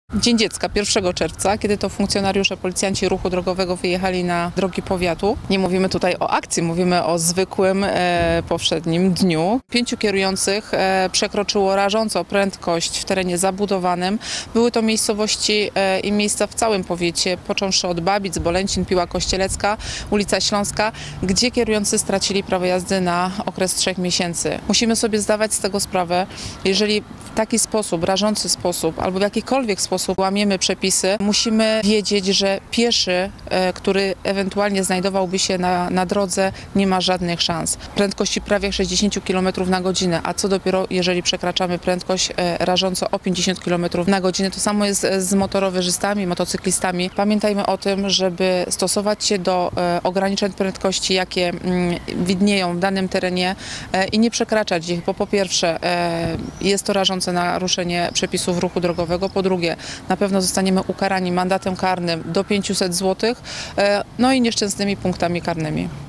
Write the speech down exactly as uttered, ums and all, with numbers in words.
Dzień Dziecka, pierwszego czerwca, kiedy to funkcjonariusze, policjanci ruchu drogowego wyjechali na drogi powiatu. Nie mówimy tutaj o akcji, mówimy o zwykłym, e, powszednim dniu. Pięciu kierujących e, przekroczyło rażąco prędkość w terenie zabudowanym. Były to miejscowości e, i miejsca w całym powiecie, począwszy od Babic, Bolęcin, Piła Kościelecka, ulica Śląska, gdzie kierujący stracili prawo jazdy na okres trzech miesięcy. Musimy sobie zdawać z tego sprawę, jeżeli w taki sposób, rażący sposób albo w jakikolwiek sposób łamiemy przepisy, musimy wiedzieć, że pieszy, który ewentualnie znajdowałby się na, na drodze, nie ma żadnych szans. Prędkości prawie sześćdziesiąt kilometrów na godzinę, a co dopiero jeżeli przekraczamy prędkość rażąco o pięćdziesiąt kilometrów na godzinę. To samo jest z motorowerzystami, motocyklistami. Pamiętajmy o tym, żeby stosować się do ograniczeń prędkości, jakie widnieją w danym terenie i nie przekraczać ich, bo po pierwsze jest to rażące naruszenie przepisów ruchu drogowego, po drugie na pewno zostaniemy ukarani mandatem karnym do pięciuset złotych, no i nieszczęsnymi punktami karnymi.